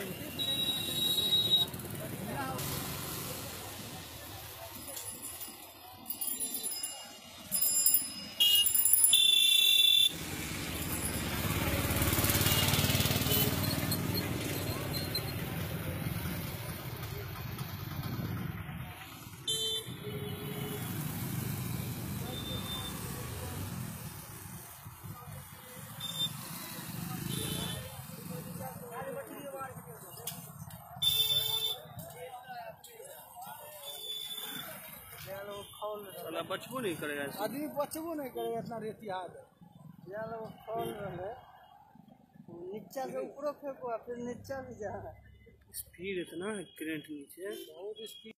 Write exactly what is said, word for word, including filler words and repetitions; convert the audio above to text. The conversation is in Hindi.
साला बचबो नहीं करेगा, आदमी बचबो नहीं करेगा इतना रेतिया यार। वो खोल रहे नीचा से ऊपर फेंको फिर नीचा भी जा। स्पीड इतना है करंट नीचे बहुत स्पीड।